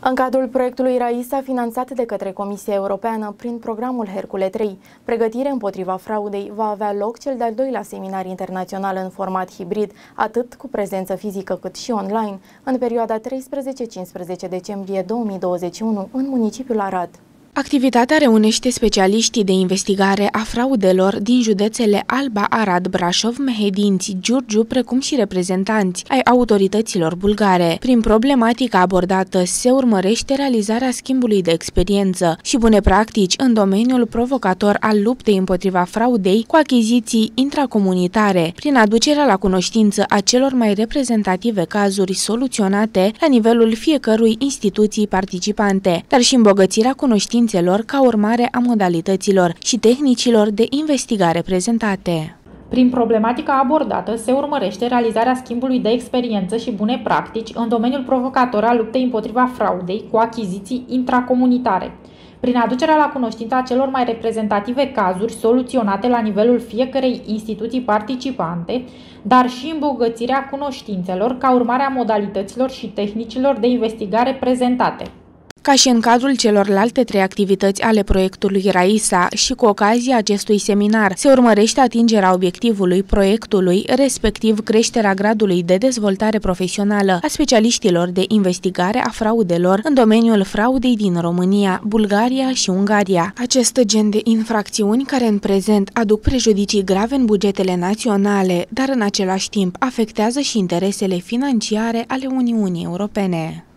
În cadrul proiectului RAISA, finanțat de către Comisia Europeană prin programul Hercule III, pregătire împotriva fraudei, va avea loc cel de-al doilea seminar internațional în format hibrid, atât cu prezență fizică cât și online, în perioada 13-15 decembrie 2021 în municipiul Arad. Activitatea reunește specialiștii de investigare a fraudelor din județele Alba, Arad, Brașov, Mehedinți, Giurgiu, precum și reprezentanți ai autorităților bulgare. Prin problematica abordată se urmărește realizarea schimbului de experiență și bune practici în domeniul provocator al luptei împotriva fraudei cu achiziții intracomunitare, prin aducerea la cunoștință a celor mai reprezentative cazuri soluționate la nivelul fiecărui instituții participante, dar și îmbogățirea cunoștințelor ca urmare a modalităților și tehnicilor de investigare prezentate. Prin problematica abordată se urmărește realizarea schimbului de experiență și bune practici în domeniul provocator al luptei împotriva fraudei cu achiziții intracomunitare, prin aducerea la cunoștință a celor mai reprezentative cazuri soluționate la nivelul fiecărei instituții participante, dar și îmbogățirea cunoștințelor ca urmare a modalităților și tehnicilor de investigare prezentate. Ca și în cadrul celorlalte trei activități ale proiectului RAISA și cu ocazia acestui seminar, se urmărește atingerea obiectivului proiectului, respectiv creșterea gradului de dezvoltare profesională a specialiștilor de investigare a fraudelor în domeniul fraudei din România, Bulgaria și Ungaria. Acest gen de infracțiuni care în prezent aduc prejudicii grave în bugetele naționale, dar în același timp afectează și interesele financiare ale Uniunii Europene.